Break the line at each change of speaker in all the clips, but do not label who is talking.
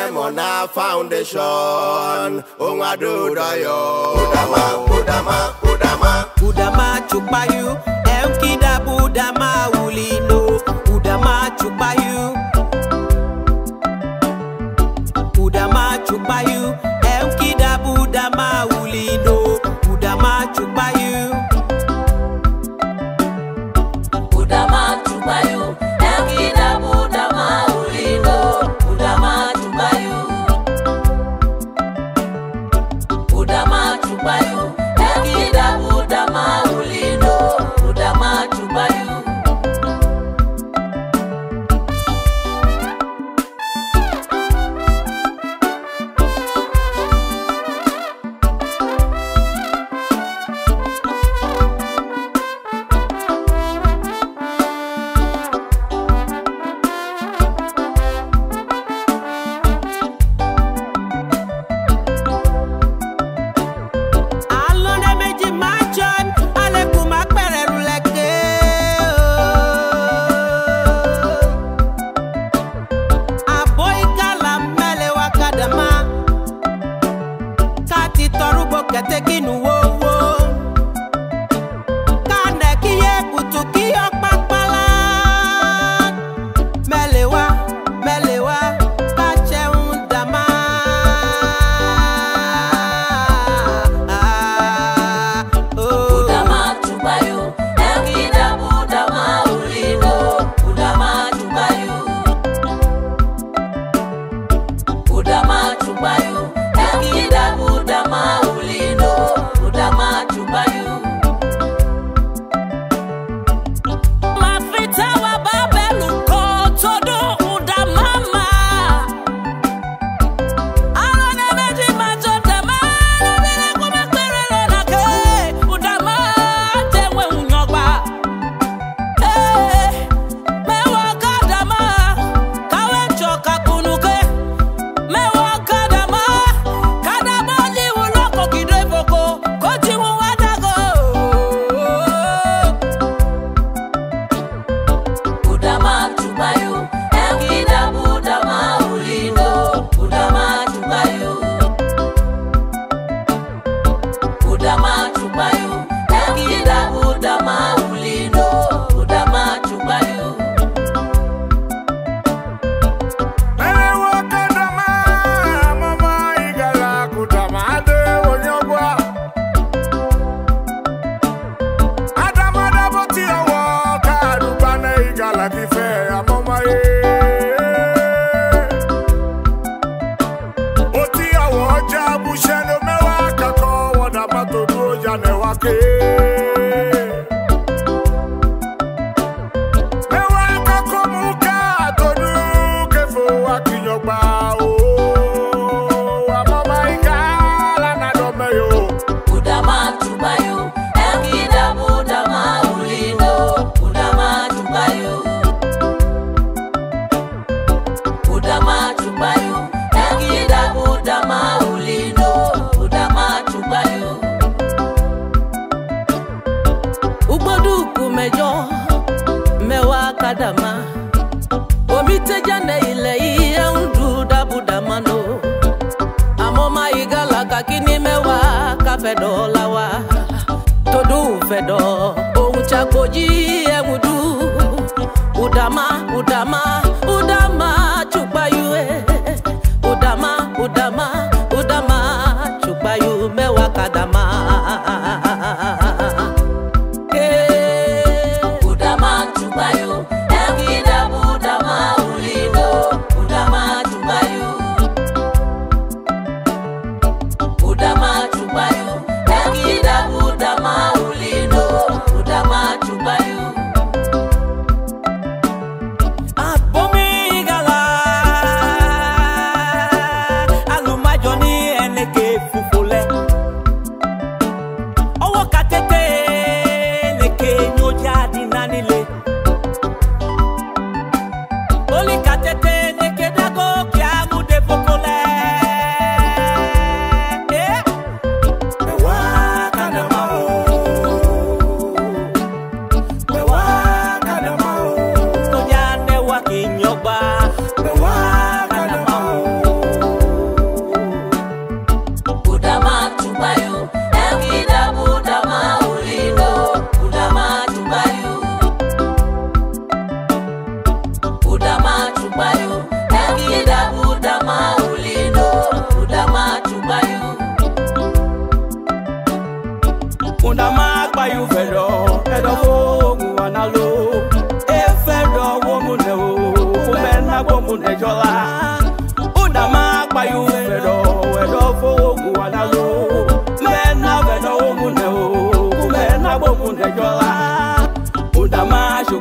Mona Foundation. Ongadudayo.
Udama chupayu, emkida budama ulino. Udama chupayu. Udama chupayu, emkida budama ulino. Udama chupayu.
Udama chupayu, emkida budama ulino. Udama chupayu. Udama chupayu, emkida budama ulino. Udama chupayu.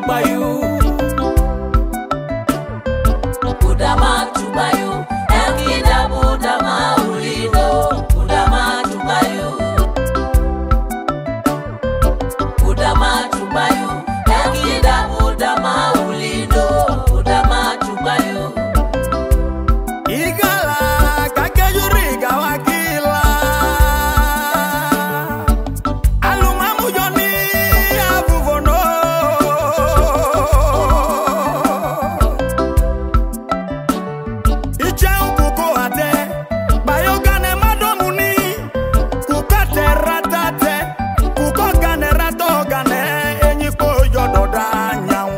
chupayu.
Udama chupayu, Elkida Budama Ulido. Udama chupayu. Udama chupayu, Elkida Budama Ulido. Udama chupayu.
Igala kakejuri kawakila alumamu joni abuvono iche ukuko ate bayogane madomuni kukate ratate kukogane ratogane enyiko yododa nyau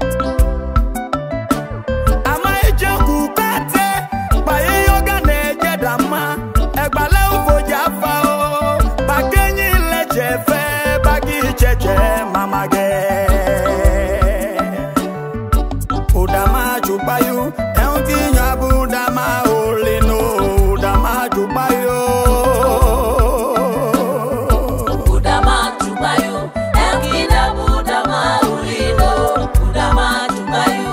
ama iche kukate egbale ufoja fa o bagenyi leje fe bagi cheche mamage udama chupayu enki nyabu dama olino udama chupayu
Udama chupayu, Elkida Budama Ulido. Udama chupayu.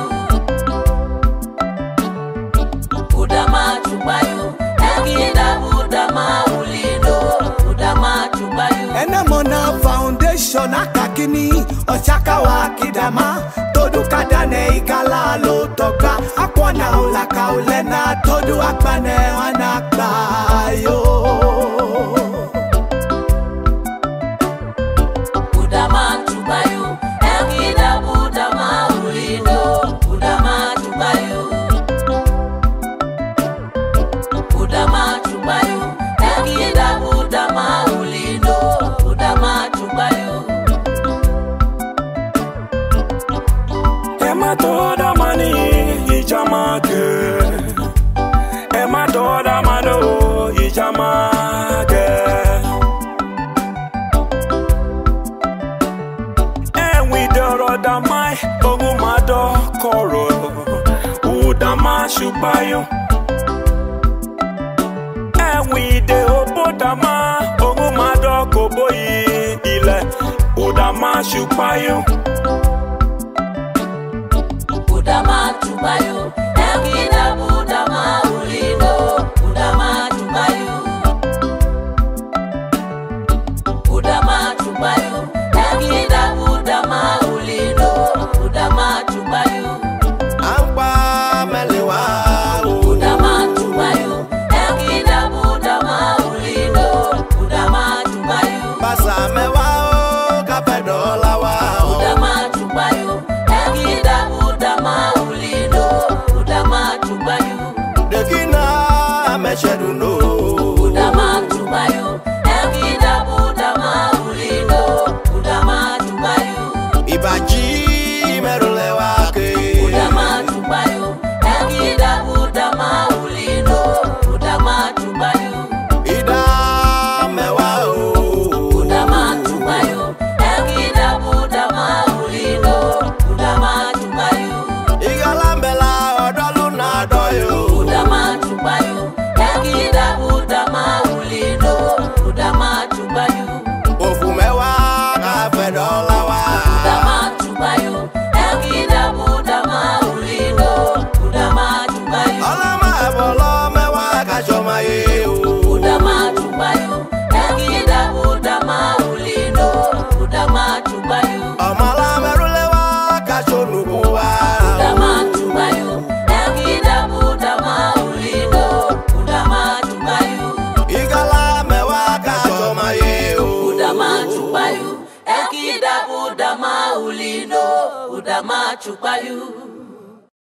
Udama chupayu, Elkida Budama Ulido. Udama chupayu.
Enemona foundation akakini Osaka wa kidama Todu kadane ikala lo toka Akwana ulaka ulena Todu akbane wanakba yo.
Udama chupayu, Elkida Budama Ulido. Udama chupayu. Udama chupayu, Elkida Budama Ulido. Udama chupayu.
Emma toda mani ijamake. Emma toda mano ijamake. And we doro damai ogumado koro. Udama shubayo. And we de obodama ogumado koboyi ile. Udama shubayo.
Udama chupayu, Elkida Budama Ulido. Udama chupayu. Udama chupayu, Elkida Budama Ulido. Udama chupayu.
ampa melewa
Udama chupayu, Elkida Budama Ulido. Udama chupayu.
basa mewa kapedola wa
Udama chupayu, Elkida Budama Ulido. Udama chupayu.
dekina mesheduno
Udama chupayu, Elkida Budama Ulido. Udama chupayu.
ibaji merulewa ke
Udama chupayu, Elkida Budama Ulido. Udama chupayu.
ida mewa o
Udama chupayu, Elkida Budama Ulido. Udama chupayu.
igalambela odolu na doyo
Udama chupayu, Elkida Budama Ulido. Udama chupayu.
ofu mewa kapedola wa
Udama chupayu, Elkida Budama Ulido. Udama chupayu.
olama ebolo mewa kachoma ye o
Udama chupayu, Elkida Budama Ulido. Udama chupayu.
omala merulewa kachonukuwa
Udama chupayu, Elkida Budama Ulido. Udama chupayu.
igala mewa kachoma ye o
Udama chupayu, Elkida Budama Ulido. Udama chupayu.